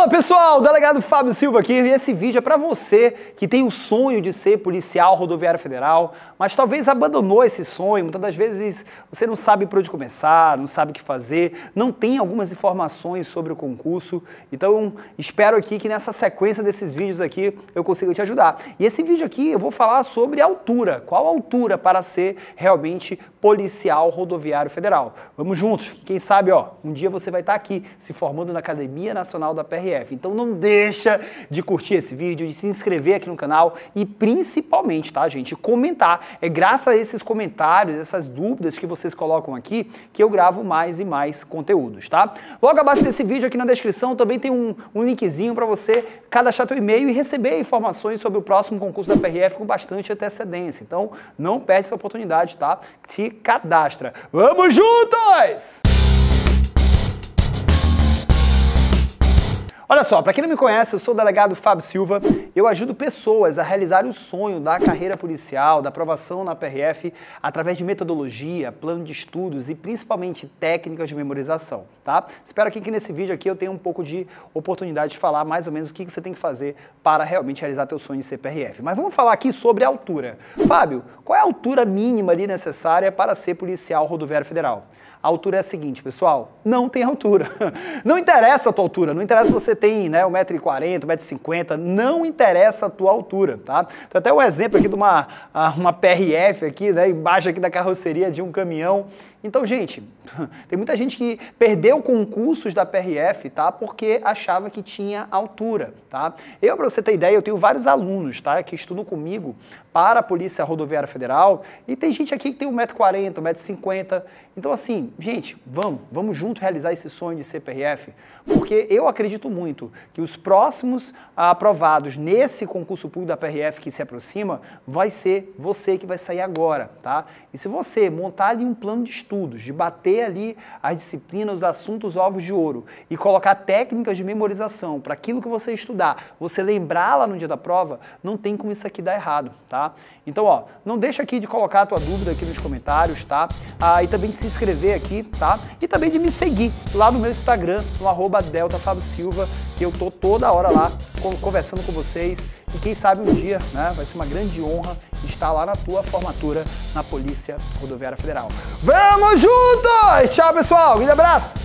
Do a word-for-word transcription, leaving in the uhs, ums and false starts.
Fala pessoal, o delegado Fábio Silva aqui, e esse vídeo é para você que tem o sonho de ser policial rodoviário federal, mas talvez abandonou esse sonho, muitas das vezes você não sabe por onde começar, não sabe o que fazer, não tem algumas informações sobre o concurso, então espero aqui que nessa sequência desses vídeos aqui eu consiga te ajudar. E esse vídeo aqui eu vou falar sobre altura, qual a altura para ser realmente policial rodoviário federal. Vamos juntos, quem sabe ó, um dia você vai estar aqui se formando na Academia Nacional da P R F. Então não deixa de curtir esse vídeo, de se inscrever aqui no canal e principalmente, tá gente, comentar. É graças a esses comentários, essas dúvidas que vocês colocam aqui, que eu gravo mais e mais conteúdos, tá? Logo abaixo desse vídeo aqui na descrição também tem um, um linkzinho para você cadastrar teu e-mail e receber informações sobre o próximo concurso da P R F com bastante antecedência. Então não perde essa oportunidade, tá? Se cadastra. Vamos juntos! Olha só, para quem não me conhece, eu sou o delegado Fábio Silva, eu ajudo pessoas a realizar o sonho da carreira policial, da aprovação na P R F, através de metodologia, plano de estudos e principalmente técnicas de memorização, tá? Espero que, que nesse vídeo aqui eu tenha um pouco de oportunidade de falar mais ou menos o que você tem que fazer para realmente realizar teu sonho de ser P R F. Mas vamos falar aqui sobre a altura. Fábio, qual é a altura mínima ali necessária para ser policial rodoviário federal? A altura é a seguinte, pessoal, não tem altura. Não interessa a tua altura, não interessa se você tem né, um metro e quarenta, um metro e cinquenta, não interessa a tua altura, tá? Tem até um exemplo aqui de uma, uma P R F aqui, né, embaixo aqui da carroceria de um caminhão. Então, gente, tem muita gente que perdeu concursos da P R F, tá? Porque achava que tinha altura, tá? Eu, para você ter ideia, eu tenho vários alunos, tá? Que estudam comigo para a Polícia Rodoviária Federal e tem gente aqui que tem um metro e quarenta, um metro e cinquenta. Então, assim, gente, vamos, vamos juntos realizar esse sonho de ser P R F, porque eu acredito muito que os próximos aprovados nesse concurso público da P R F que se aproxima, vai ser você que vai sair agora, tá? E se você montar ali um plano de estudos, de bater ali as disciplinas, os assuntos ovos de ouro e colocar técnicas de memorização para aquilo que você estudar, você lembrar lá no dia da prova, não tem como isso aqui dar errado, tá? Então, ó, não deixa aqui de colocar a tua dúvida aqui nos comentários, tá? Ah, e também de se inscrever aqui, tá? E também de me seguir lá no meu Instagram, no arroba Delta Fábio Silva, que eu tô toda hora lá conversando com vocês e quem sabe um dia, né, vai ser uma grande honra estar lá na tua formatura na Polícia Rodoviária Federal. Vamos juntos! Tchau, pessoal! Um grande abraço!